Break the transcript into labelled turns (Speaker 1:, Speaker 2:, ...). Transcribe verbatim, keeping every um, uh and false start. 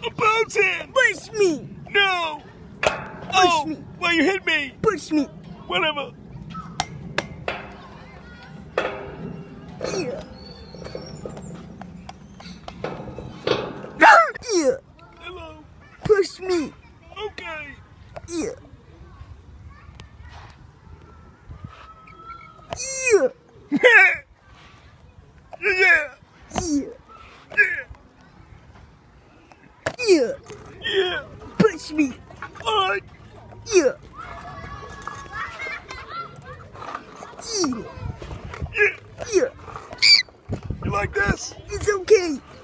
Speaker 1: I'm bouncing!
Speaker 2: Push me!
Speaker 1: No!
Speaker 2: Push
Speaker 1: Oh,
Speaker 2: me!
Speaker 1: why you hit me?
Speaker 2: Push me!
Speaker 1: Whatever.
Speaker 2: Yeah. Yeah.
Speaker 1: Hello.
Speaker 2: Push me!
Speaker 1: Okay.
Speaker 2: Yeah. Yeah.
Speaker 1: Yeah.
Speaker 2: Yeah.
Speaker 1: Yeah.
Speaker 2: Yeah.
Speaker 1: Yeah.
Speaker 2: Push me!
Speaker 1: All right.
Speaker 2: Yeah. Yeah.
Speaker 1: Yeah.
Speaker 2: Yeah.
Speaker 1: You like this?
Speaker 2: It's okay.